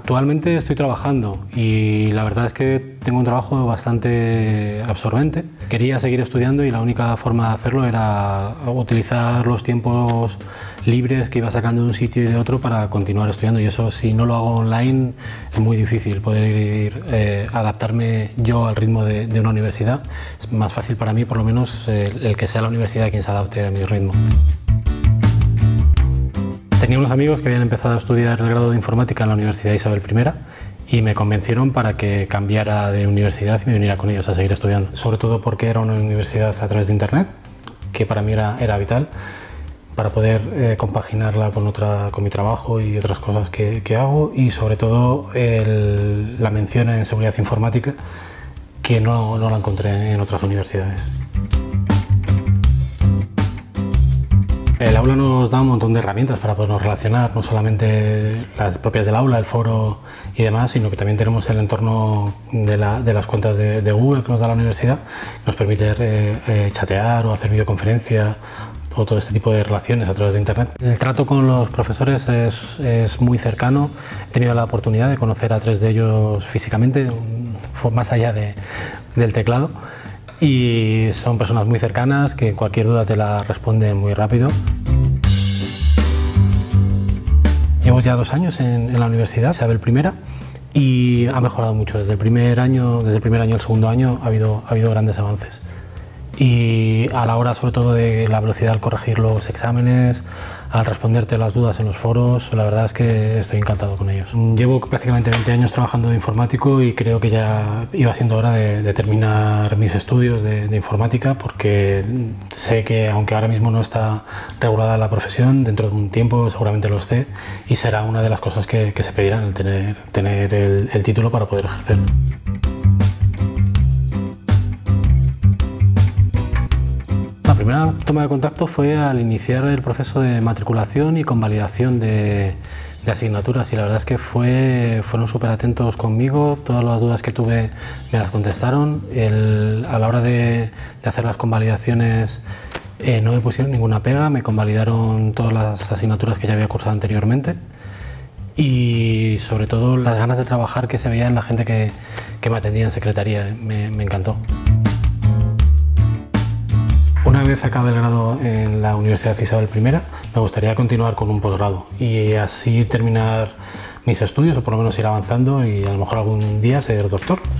Actualmente estoy trabajando y la verdad es que tengo un trabajo bastante absorbente. Quería seguir estudiando y la única forma de hacerlo era utilizar los tiempos libres que iba sacando de un sitio y de otro para continuar estudiando, y eso, si no lo hago online, es muy difícil poder adaptarme yo al ritmo de una universidad. Es más fácil para mí, por lo menos, el que sea la universidad quien se adapte a mi ritmo. Tenía unos amigos que habían empezado a estudiar el grado de informática en la Universidad Isabel I y me convencieron para que cambiara de universidad y me viniera con ellos a seguir estudiando. Sobre todo porque era una universidad a través de internet, que para mí era vital para poder compaginarla con mi trabajo y otras cosas que hago, y sobre todo la mención en seguridad informática, que no la encontré en otras universidades. El aula nos da un montón de herramientas para podernos relacionar, no solamente las propias del aula, el foro y demás, sino que también tenemos el entorno de las cuentas de Google que nos da la universidad, nos permite chatear o hacer videoconferencia o todo este tipo de relaciones a través de internet. El trato con los profesores es muy cercano. He tenido la oportunidad de conocer a 3 de ellos físicamente, más allá del teclado. Y son personas muy cercanas que cualquier duda te la responden muy rápido. Llevo ya 2 años en la Universidad Isabel I y ha mejorado mucho. Desde el primer año al segundo año ha habido grandes avances. Y a la hora, sobre todo, de la velocidad al corregir los exámenes, al responderte las dudas en los foros, la verdad es que estoy encantado con ellos. Llevo prácticamente 20 años trabajando de informático y creo que ya iba siendo hora de terminar mis estudios de informática, porque sé que, aunque ahora mismo no está regulada la profesión, dentro de un tiempo seguramente lo esté, y será una de las cosas que se pedirán, el tener el título para poder ejercer. La primera toma de contacto fue al iniciar el proceso de matriculación y convalidación de asignaturas, y la verdad es que fueron súper atentos conmigo. Todas las dudas que tuve me las contestaron. A la hora de hacer las convalidaciones no me pusieron ninguna pega, me convalidaron todas las asignaturas que ya había cursado anteriormente, y sobre todo las ganas de trabajar que se veía en la gente que me atendía en secretaría, me encantó. Una vez acabe el grado en la Universidad Isabel I, me gustaría continuar con un posgrado y así terminar mis estudios, o por lo menos ir avanzando, y a lo mejor algún día ser doctor.